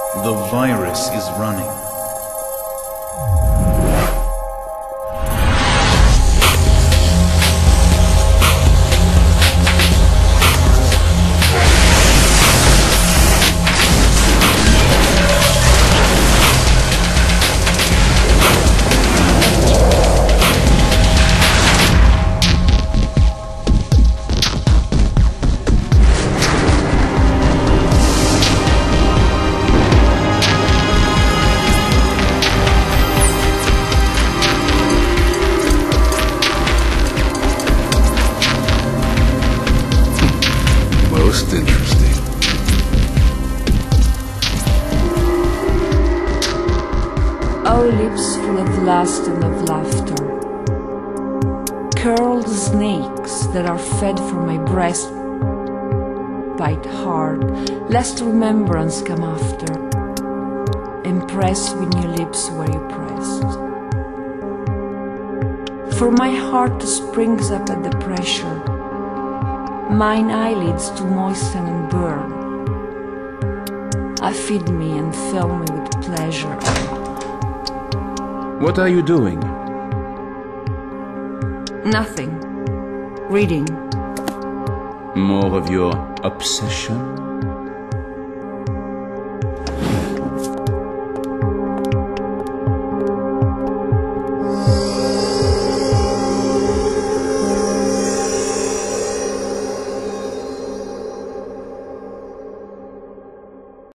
The virus is running. Most interesting. Oh, lips full of lust and of laughter, curled snakes that are fed from my breast. Bite hard, lest remembrance come after. Impress with your lips where you pressed. For my heart springs up at the pressure, mine eyelids to moisten and burn. Feed me and fill me with pleasure. What are you doing? Nothing. Reading. More of your obsession?